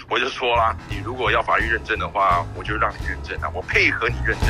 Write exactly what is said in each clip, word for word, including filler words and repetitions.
我就说啦，你如果要法律认证的话，我就让你认证啊，我配合你认证。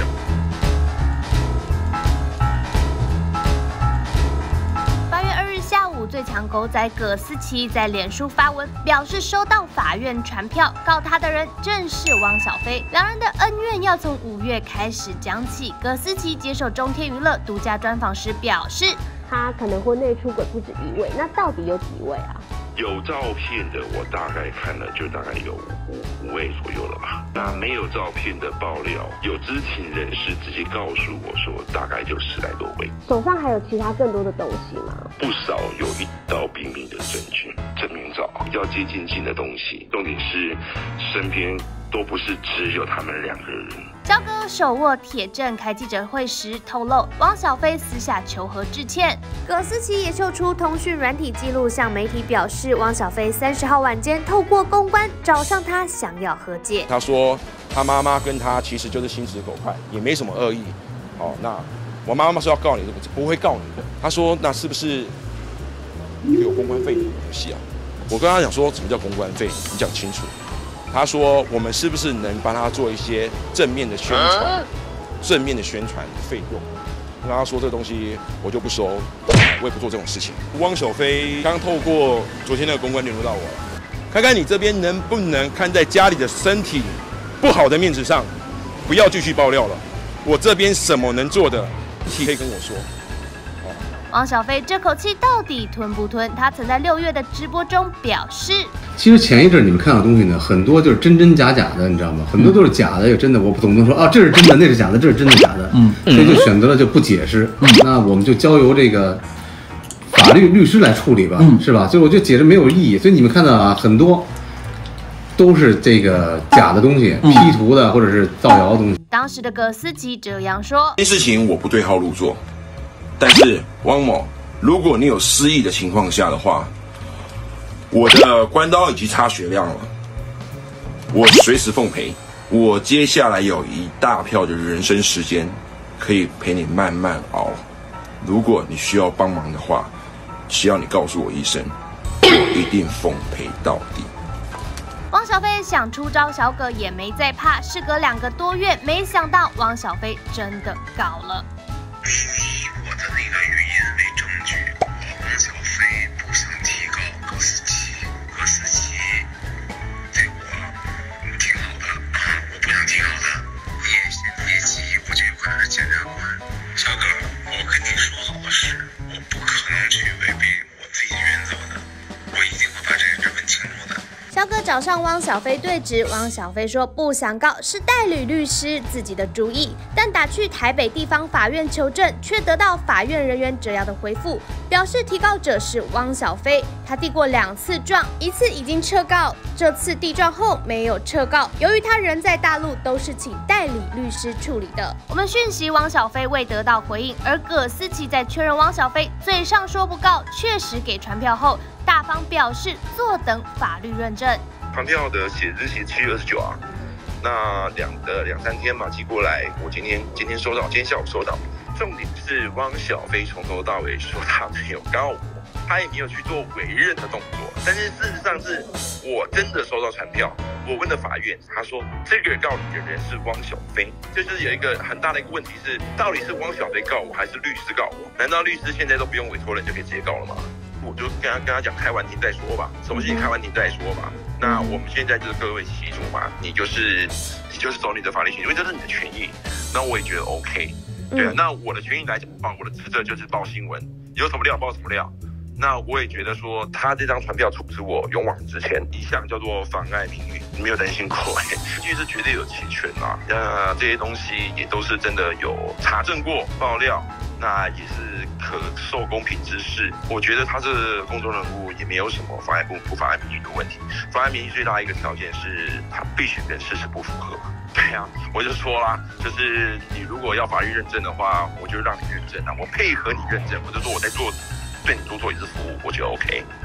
八月二日下午，最强狗仔葛思琪在脸书发文，表示收到法院传票，告他的人正是汪小菲，两人的恩怨要从五月开始讲起。葛思琪接受中天娱乐独家专访时表示， 他可能婚内出轨不止一位，那到底有几位啊？ 有照片的，我大概看了就大概有五五位左右了吧。那没有照片的爆料，有知情人士直接告诉我说，大概就十来多位。 手上还有其他更多的东西吗？ 不少，有一刀毙命的证据，证明照比较接近性的东西。重点是身边都不是只有他们两个人。 焦哥手握铁证开记者会时透露，汪小菲私下求和致歉。葛思琪也秀出通讯软体记录，向媒体表示，汪小菲三十号晚间透过公关找上他，想要和解。 他说他妈妈跟他其实就是心直口快，也没什么恶意。好、哦，那我妈妈说要告你，不会告你的。他说那是不是有公关费的东西啊？我跟他讲说，什么叫公关费？你讲清楚。他说：“我们是不是能帮他做一些正面的宣传，正面的宣传费用？”我跟他说这个东西我就不收，我也不做这种事情。汪小菲刚透过昨天那个公关联络到我，看看你这边能不能看在家里的身体不好的面子上，不要继续爆料了。我这边什么能做的，你可以跟我说。 汪小菲这口气到底吞不吞？他曾在六月的直播中表示， 其实前一阵你们看到东西呢，很多就是真真假假的，你知道吗？很多都是假的，有真的，我总不能说啊，这是真的，那是假的，这是真的假的，嗯，所以就选择了就不解释。嗯，那我们就交由这个法律律师来处理吧，嗯、是吧？所以我觉得解释没有意义。所以你们看到啊，很多都是这个假的东西，嗯、P 图的或者是造谣的东西。 当时的葛思琪这样说：“ 这件事情我不对号入座。”但是汪某，如果你有失忆的情况下的话，我的关刀已经插血量了，我随时奉陪。我接下来有一大票的人生时间，可以陪你慢慢熬。如果你需要帮忙的话，只要你告诉我一声，我一定奉陪到底。 汪小菲想出招小葛也没在怕，事隔两个多月，没想到汪小菲真的告了。 那个语音为证据，汪小菲不想提告葛思琪，葛思琪对我挺好的啊，我不想提告他，也也起义，我这一块是检察官。小葛，我跟你说好事，我不可能去违背我自己原则的，我一定会把这个事问清楚的。 小葛找上汪小菲对质，汪小菲说不想告是代理律师自己的主意，但打去台北地方法院求证，却得到法院人员这样的回复，表示提告者是汪小菲，他递过两次状，一次已经撤告，这次递状后没有撤告，由于他人在大陆，都是请代理律师处理的。我们讯息汪小菲未得到回应，而葛思琪在确认汪小菲嘴上说不告，确实给传票后，大方表示坐等法律认证。 传票的写日期七月二十九啊，那两呃两三天嘛寄过来，我今天今天收到，今天下午收到。重点是汪小菲从头到尾说他没有告我，他也没有去做委任的动作。但是事实上是我真的收到传票，我问了法院，他说这个告你的人是汪小菲，这就是有一个很大的一个问题是，到底是汪小菲告我还是律师告我？难道律师现在都不用委托人就可以直接告了吗？我就跟他跟他讲，开完庭再说吧，什么事情开完庭再说吧。那我们现在就是各为其主嘛，你就是你就是走你的法律程序，因为这是你的权益。那我也觉得 OK， 对啊。那我的权益来讲的话，我的职责就是报新闻，有什么料报什么料。那我也觉得说，他这张传票处置我勇往直前，一项叫做妨碍名誉，没有担心过哎，其实绝对有侵权啊。那这些东西也都是真的有查证过爆料。那也是可受公平之事，我觉得他是公众人物，也没有什么妨碍不不妨碍名誉的问题。妨碍名誉最大一个条件是他必须跟事实不符合。对啊，我就说啦，就是你如果要法律认证的话，我就让你认证啊，我配合你认证，我就说我在做对你多做一次服务，我觉得 OK。